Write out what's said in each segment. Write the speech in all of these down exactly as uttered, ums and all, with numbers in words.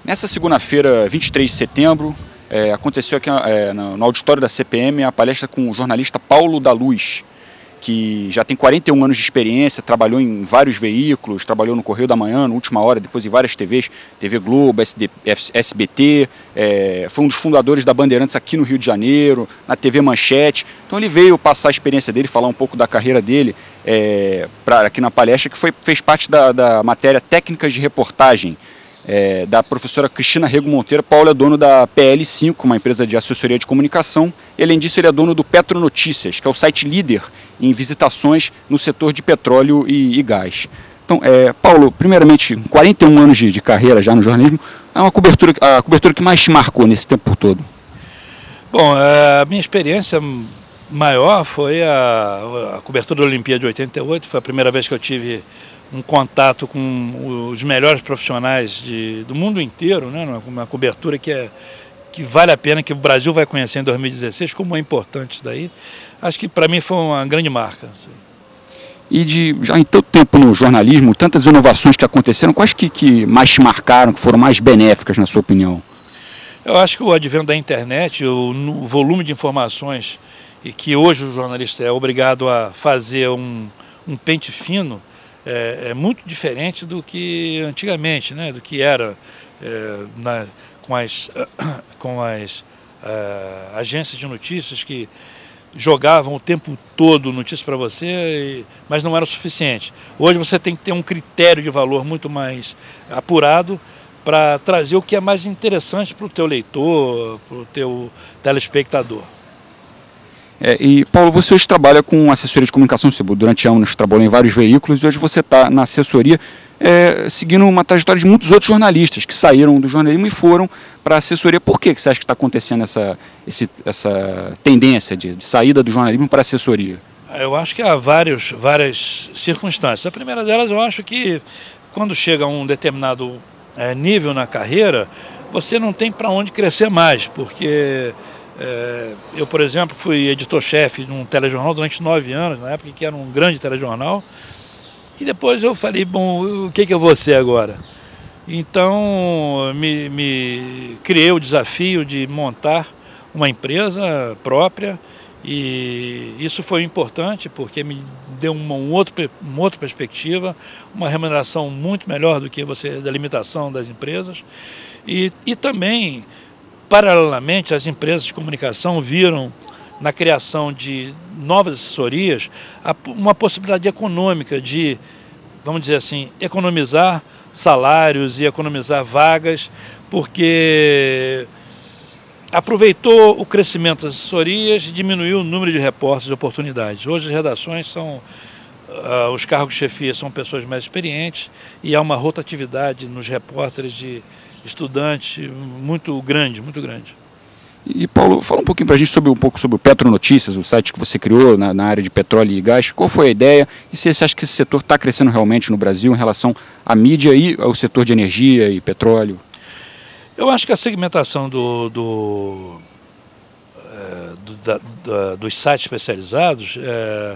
Nessa segunda-feira, vinte e três de setembro, é, aconteceu aqui é, no auditório da C P M a palestra com o jornalista Paulo da Luz, que já tem quarenta e um anos de experiência, trabalhou em vários veículos, trabalhou no Correio da Manhã, no Última Hora, depois em várias T Vs, T V Globo, S B T, é, foi um dos fundadores da Bandeirantes aqui no Rio de Janeiro, na T V Manchete. Então ele veio passar a experiência dele, falar um pouco da carreira dele é, pra, aqui na palestra, que foi, fez parte da, da matéria Técnicas de Reportagem, É, da professora Cristina Rego Monteiro. Paulo é dono da P L cinco, uma empresa de assessoria de comunicação, e além disso ele é dono do Petro Notícias, que é o site líder em visitações no setor de petróleo e, e gás. Então, é, Paulo, primeiramente, quarenta e um anos de, de carreira já no jornalismo, é uma cobertura, a cobertura que mais te marcou nesse tempo todo? Bom, a minha experiência maior foi a, a cobertura da Olimpíada de oitenta e oito, foi a primeira vez que eu tive um contato com os melhores profissionais de, do mundo inteiro, né? Uma, uma cobertura que, é, que vale a pena, que o Brasil vai conhecer em dois mil e dezesseis, como é importante isso daí. Acho que para mim foi uma grande marca. Assim. E de, já em tanto tempo no jornalismo, tantas inovações que aconteceram, quais que, que mais te marcaram, que foram mais benéficas, na sua opinião? Eu acho que o advento da internet, o, o volume de informações, e que hoje o jornalista é obrigado a fazer um, um pente fino, É, é muito diferente do que antigamente, né? Do que era é, na, com as, com as uh, agências de notícias que jogavam o tempo todo notícias para você, e, mas não era o suficiente. Hoje você tem que ter um critério de valor muito mais apurado para trazer o que é mais interessante para o teu leitor, para o teu telespectador. É, e Paulo, você hoje trabalha com assessoria de comunicação, você durante anos trabalhou em vários veículos e hoje você está na assessoria é, seguindo uma trajetória de muitos outros jornalistas que saíram do jornalismo e foram para a assessoria. Por que, que você acha que está acontecendo essa, esse, essa tendência de, de saída do jornalismo para a assessoria? Eu acho que há vários, várias circunstâncias. A primeira delas, eu acho que quando chega a um determinado é, nível na carreira, você não tem para onde crescer mais, porque... É, eu, por exemplo, fui editor-chefe de um telejornal durante nove anos, na época que era um grande telejornal, e depois eu falei, bom, o que, que eu vou ser agora? Então, me, me criei o desafio de montar uma empresa própria, e isso foi importante porque me deu uma, um outro, uma outra perspectiva, uma remuneração muito melhor do que você, da limitação das empresas, e, e também... Paralelamente, as empresas de comunicação viram na criação de novas assessorias uma possibilidade econômica de, vamos dizer assim, economizar salários e economizar vagas, porque aproveitou o crescimento das assessorias e diminuiu o número de repórteres e oportunidades. Hoje as redações são, uh, os cargos de chefia são pessoas mais experientes e há uma rotatividade nos repórteres de estudante muito grande, muito grande. E Paulo, fala um pouquinho para a gente sobre um pouco sobre o Petro Notícias, o site que você criou na, na área de petróleo e gás. Qual foi a ideia e se você acha que esse setor está crescendo realmente no Brasil em relação à mídia e ao setor de energia e petróleo? Eu acho que a segmentação do, do, é, do, da, da, dos sites especializados é,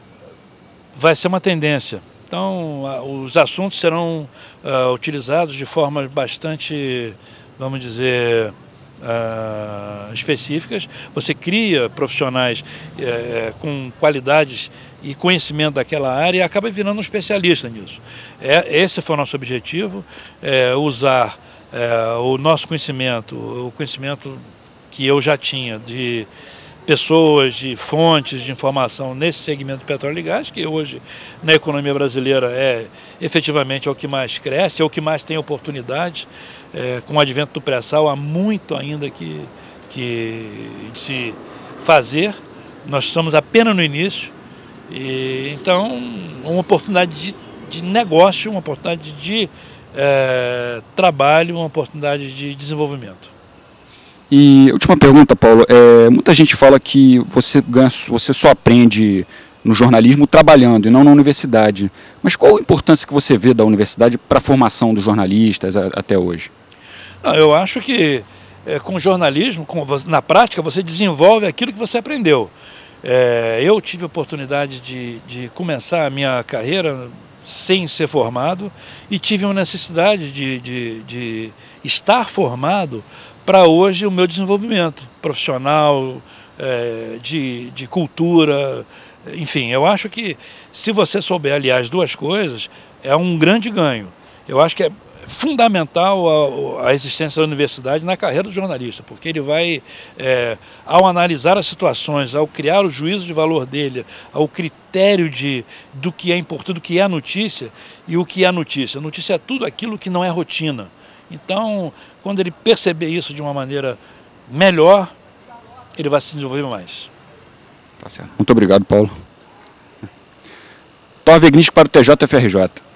vai ser uma tendência. Então, os assuntos serão uh, utilizados de forma bastante, vamos dizer, uh, específicas. Você cria profissionais uh, com qualidades e conhecimento daquela área e acaba virando um especialista nisso. É, esse foi o nosso objetivo, é, usar é, o nosso conhecimento, o conhecimento que eu já tinha de pessoas, de fontes de informação nesse segmento de petróleo e gás, que hoje na economia brasileira é efetivamente é o que mais cresce, é o que mais tem oportunidades. É, com o advento do pré-sal há muito ainda que, que de se fazer, nós estamos apenas no início, e, então uma oportunidade de, de negócio, uma oportunidade de é, trabalho, uma oportunidade de desenvolvimento. E última pergunta, Paulo, é, muita gente fala que você, ganha, você só aprende no jornalismo trabalhando e não na universidade. Mas qual a importância que você vê da universidade para a formação dos jornalistas a, até hoje? Não, eu acho que é, com o jornalismo, com, na prática, você desenvolve aquilo que você aprendeu. É, eu tive a oportunidade de, de começar a minha carreira sem ser formado, e tive uma necessidade de, de, de estar formado para hoje o meu desenvolvimento profissional, é, de, de cultura, enfim. Eu acho que se você souber aliar as duas coisas, é um grande ganho. Eu acho que é fundamental a, a existência da universidade na carreira do jornalista, porque ele vai, é, ao analisar as situações, ao criar o juízo de valor dele, ao critério de, do que é importante, do que é a notícia e o que é a notícia. A notícia é tudo aquilo que não é rotina. Então, quando ele perceber isso de uma maneira melhor, ele vai se desenvolver mais. Tá certo. Muito obrigado, Paulo. Thor Wegnick para o T J F R J.